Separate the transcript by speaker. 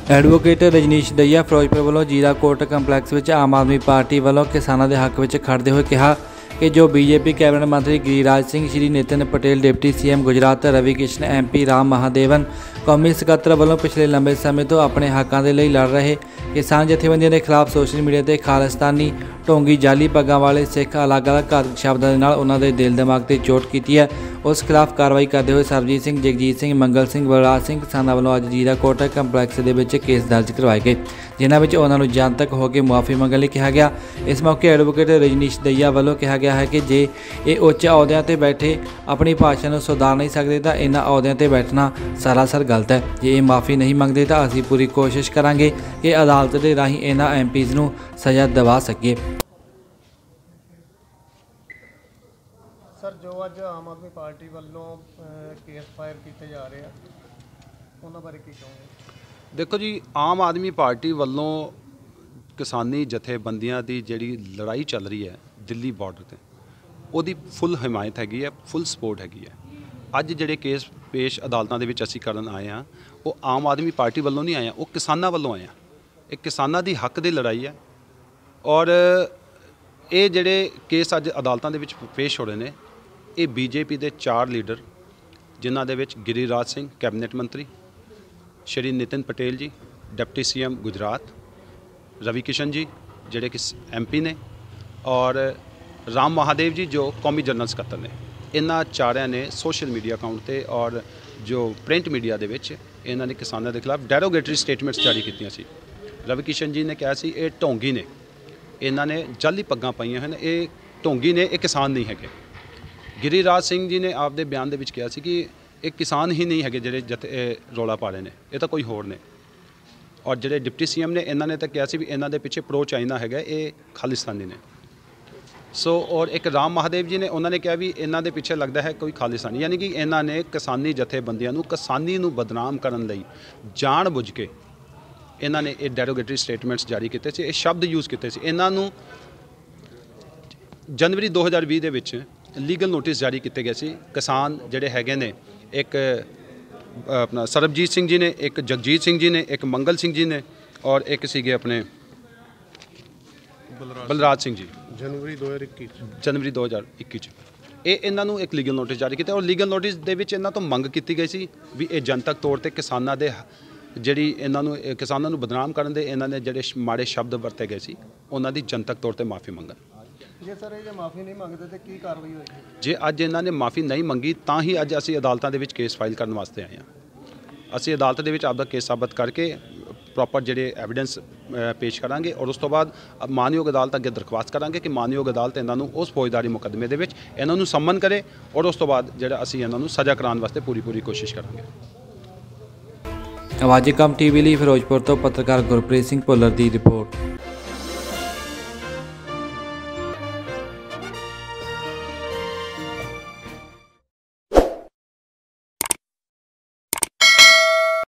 Speaker 1: Advocate Rajneesh Dahiya Firozpur वालों जीरा court complex में आम आदमी पार्टी वालों किसानों के हक में खड़ते हुए कहा कि जो बीजेपी कैबिनेट मंत्री Giriraj Singh, Shri Nitin Patel deputy CM Gujarat, Ravi Kishan MP, Ram Mahadevan कौमी सकत्तर वालों पिछले लंबे समय तो अपने हकों के लिए लड़ रहे किसान जथेबंदियों के खिलाफ सोशल मीडिया से खालिस्तानी ढोंगी जाली पग्गां वाले सिख अलग अलग घातक शब्दों के नाल उन्हां दे दिल दिमाग से चोट की है। उस खिलाफ कार्रवाई करते हुए सरबजीत सिंह, जगजीत सिंह, मंगल सिंह, बलराज सिंह किसानों वालों अज जीरा कोर्ट कंपलैक्स के केस दर्ज करवाए गए, जिन्हां विच उन्हां जनतक होकर मुआफ़ी मंगण लई कहा गया। इस मौके एडवोकेट रजनीश दहिया वालों कहा गया है कि जे ये उच्च अहुदियां ते बैठे अपनी भाषा को सुधार नहीं सकते तो इन्हां अहुदियां ते बैठना सरासर गलत है। जे ये माफ़ी नहीं मंगते तो असीं पूरी कोशिश करांगे कि अदालत के राही इन्हां एमपीज़ नूं सज़ा दिवा सकीए।
Speaker 2: सर, जो अज आम आदमी पार्टी वालों केस फायर किए जा रहे हैं उन्होंने बारे की कहोगे?
Speaker 3: देखो जी, आम आदमी पार्टी वालों किसानी जथेबंदियां की जिहड़ी लड़ाई चल रही है दिल्ली बॉर्डर ते ਉਹਦੀ फुल हिमायत हैगी है, फुल सपोर्ट हैगी है। अज जिहड़े केस पेश अदालतां दे विच असीं करन आए हैं वो आम आदमी पार्टी वालों नहीं आए हैं, वो किसानां वालों आए हैं। एक किसानां दी हक दी लड़ाई है और ये जिहड़े केस अज अदालतां दे विच पेश हो रहे हैं ये बीजेपी के 4 लीडर जिन्हां दे विच गिरिराज सिंह कैबिनेट मंत्री, श्री नितिन पटेल जी डिप्टी सीएम गुजरात, रवि किशन जी जिहड़े कि एमपी ने और राम महादेव जी जो कौमी जनरल सकत्तर ने, इन्हां चारिਆਂ ने सोशल मीडिया अकाउंट ते और जो प्रिंट मीडिया दे विच इन्हां ने किसानों के खिलाफ डेरोगेटरी स्टेटमेंट्स जारी कीतियां सी। रवि किशन जी ने कहा सी ये ढोंगी ने, इन्हां ने जाली पग्गां पाईयां हन, ये ढोंगी ने, ये किसान नहीं है। गिरिराज सिंह जी ने आपदे बयान दे विच कहा सी कि एक किसान ही नहीं है जिहड़े जथे रौला पा रहे हैं, ये तो कोई होर ने। और जिहड़े डिप्टी सीएम ने इन्हां ने तो कहा सी भी इन्हां दे पिछे प्रो चाइना है, ये खालिस्तानी ने। सो और एक राम महादेव जी ने उन्होंने कहा भी इन्हां दे पिछे लगता है कोई खालिस्तानी, यानी कि इन्हां ने किसानी जथेबंदियां नूं किसानी नूं बदनाम करन लई जान बुझ के इन्हां ने ये डेरोगेटरी स्टेटमेंट्स जारी किए थे, ये शब्द यूज़ किए थे। इन्हां नूं जनवरी 2020 दे विच लीगल नोटिस जारी किए गए सी। किसान जिहड़े हैगे ने, एक अपना सरबजीत सिंह जी ने, एक जगजीत सिंह जी ने, एक मंगल सिंह जी ने और एक सीगे अपने बलराज सिंह जी, जनवरी 2021 ये इन्हां नूं एक लीगल नोटिस जारी किया और लीगल नोटिस दे विच इन्हां तो मंग की गई सी भी ये जनतक तौर पर किसानां दे जिहड़ी इन्हां नूं किसानां नूं बदनाम करन दे इन्हां ने जिहड़े माड़े शब्द वरते गए सी उन्हां दी जनतक तौर पर माफ़ी मंगन।
Speaker 2: जे सर ये माफ़ी नहीं मंगते तो की कार्रवाई होगी? जे
Speaker 3: अज इन्हां ने माफ़ी नहीं मंगी तां ही अज असीं अदालतां दे विच केस फाइल करन वास्ते आए हैं। असीं अदालत दे विच आपदा केस साबित करके प्रॉपर जिहड़े एविडेंस पेश करांगे और उस तो बाद मानयोग अदालत अगे दरख्वास्त करांगे कि मानयोग अदालत इन्हां नूं उस फौजदारी मुकदमे दे विच इन्हां नूं सम्मन करे और उस तो बाद जिहड़ा असीं इन्हां नूं सज़ा कराउण वास्ते पूरी कोशिश करांगे।
Speaker 1: आवाज़ कम टीवी ਲਈ ਫਿਰੋਜ਼ਪੁਰ ਤੋਂ पत्रकार गुरप्रीत सिंह भुੱਲਰ ਦੀ रिपोर्ट।